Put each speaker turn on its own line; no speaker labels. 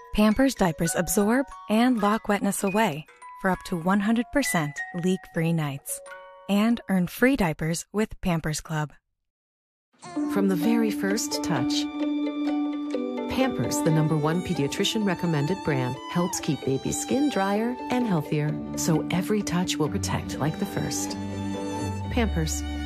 Pampers diapers absorb and lock wetness away for up to 100% leak-free nights. And earn free diapers with Pampers Club.
From the very first touch, Pampers, the #1 pediatrician recommended brand, helps keep baby's skin drier and healthier, so every touch will protect like the first. Pampers.